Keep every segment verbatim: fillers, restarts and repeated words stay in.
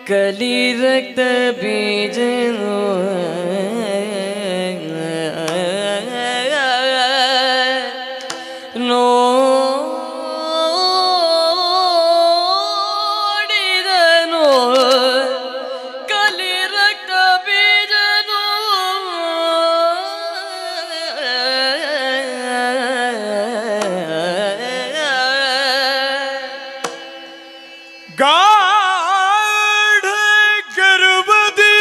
ಕಲಿ ರಕ್ತ ಬೀಜನು ನೋಡಿದನು ಕಲಿ ರಕ್ತ ಬೀಜನು ಗಾಢ ಗರ್ಭದಿ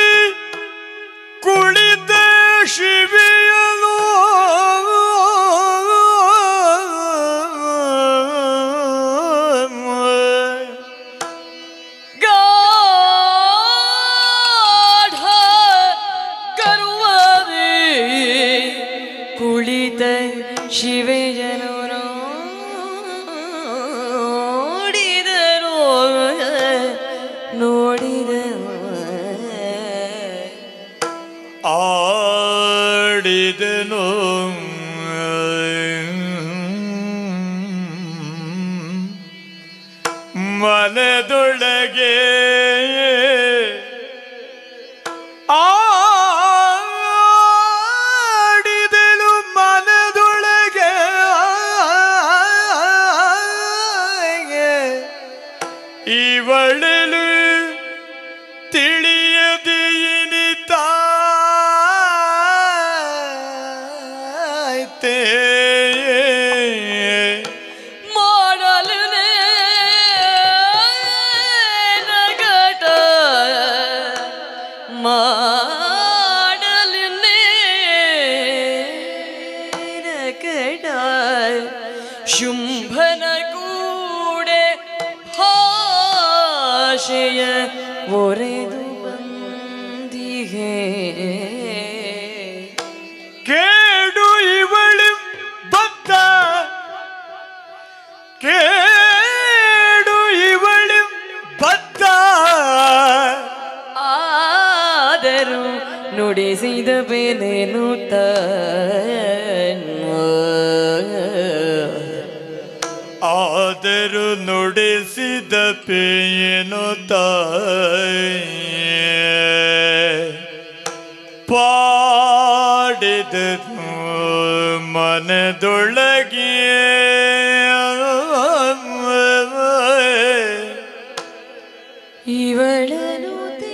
ಕುಳಿತ ಶಿವೆಯನು ಗಾಢ ಗರ್ಭದಿ ಕುಳಿತ ಶಿವೆಯನು ನೋಡಿದನು ಆಡಿದನು ಮನದೊಳಗೆ ಆಡಿದಳು ಮನದೊಳಗೆ ಇವಳಲು ತಿಳಿಯದೆ ಇನಿತಾಯ್ತೆ ಮಾಡಲು ನಗಟ ಮಾಡಲು ನಗಟ ಶುಂಭನ ಕೂಡೆ ಆಶಯ ಒರೆದು ಬಂದಿಗೆ ಕೇಡು ಇವಳು ಬದ್ದ ಕೇಡು ಇವಳು ಬದ್ದ ಆದರೂ ನುಡಿಸಿದ ಬೆಲೆನು ಆದರೂ ನುಡಿಸಿದ ಪೇಯನು ಪಾಡಿದನು ಮನದೊಳಗೆ ಇವಳನು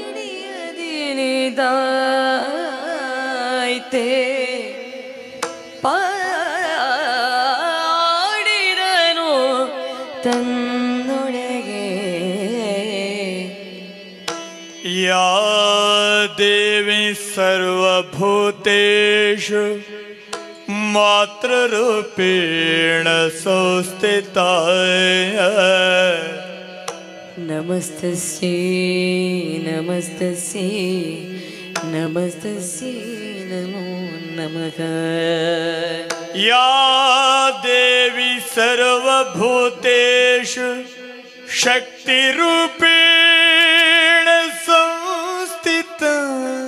ತಿಳಿಯದಿನಿದಾಯ್ತೆ ಪಾಡಿದನು ತನ್ನೊಳಗೆ ಯಾ ದೇವಿ ಸರ್ವಭೂತೇಷು ಮಾತೃರೂಪೇಣ ಸಂಸ್ಥಿತಾ ನಮಸ್ತಸ್ಯೈ ನಮಸ್ತಸ್ಯೈ ನಮಸ್ತಸ್ಯೈ ನಮೋ ನಮಃ ಯಾ ದೇವಿ ಸರ್ವಭೂತೇಷು ಶಕ್ತಿರೂಪೇಣ ಸಂಸ್ಥಿತಾ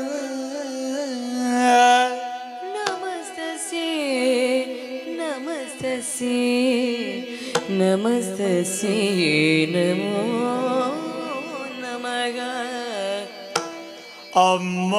ನಮಸ್ತಸ್ಯೈ ನಮಸ್ತಸ್ಯೈ ನಮಸ್ತಸ್ಯೈ ನಮೋ ನಮಃ ಅಮ್ಮ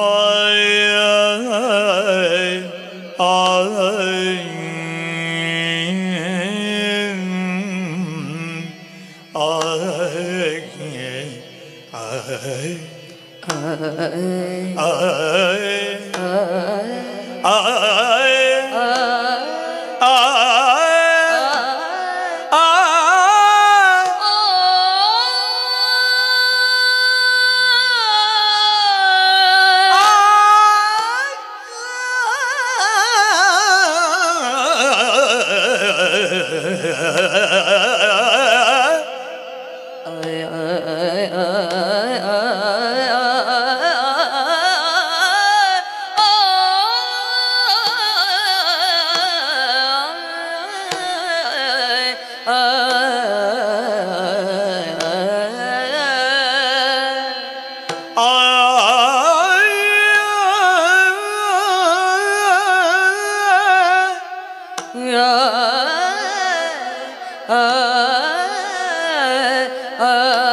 ಆ